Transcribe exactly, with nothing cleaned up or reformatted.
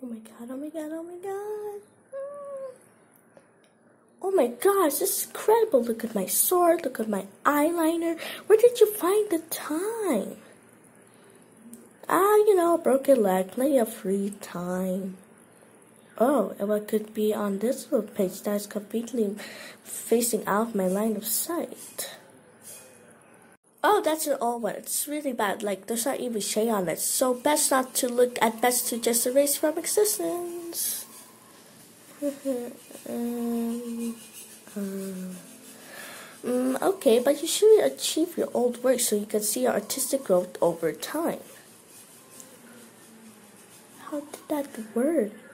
Oh my god, oh my god, oh my god. Oh my gosh, this is incredible. Look at my sword, look at my eyeliner. Where did you find the time? Ah, you know, broken leg, plenty of free time. Oh, and what could be on this little page that's completely facing out of my line of sight? Oh, that's an old one. It's really bad. Like, there's not even shade on it. So, best not to look at, best to just erase from existence. um, um, um, okay, but you should achieve your old work so you can see your artistic growth over time. How did that work?